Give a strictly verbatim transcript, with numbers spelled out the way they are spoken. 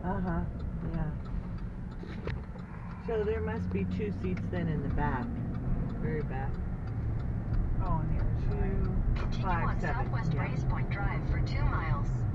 Uh-huh, yeah. So there must be two seats then in the back, very back. Oh, on the other side. Two, Continue five, on seven. Southwest Yeah. Race Point Drive for two miles.